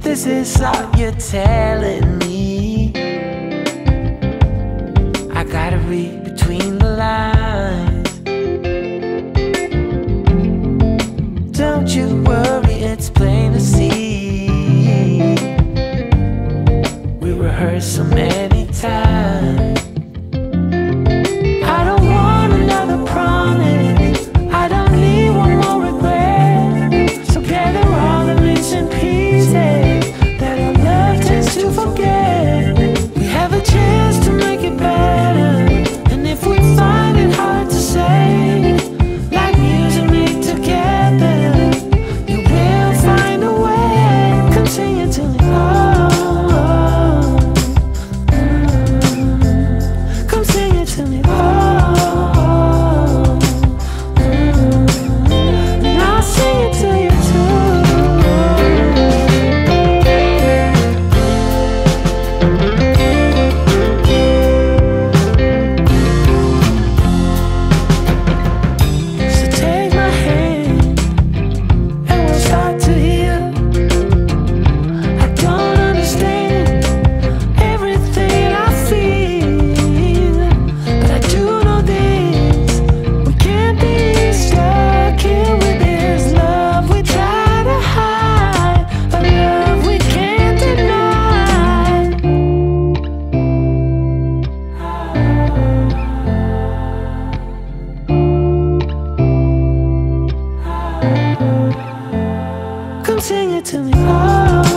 this is all you're telling me, I gotta read between the lines. Don't you worry, it's plain to see. We rehearsed so many times. I don't want another promise, I don't need one more regret. So gather all the missing pieces that our love tends to forget. We have a chance to make it better, and if we find it hard to say, like music made together, you will find a way. Come sing it to me, oh, come sing it to me, oh, and I'll sing it to you Come sing it to me, oh.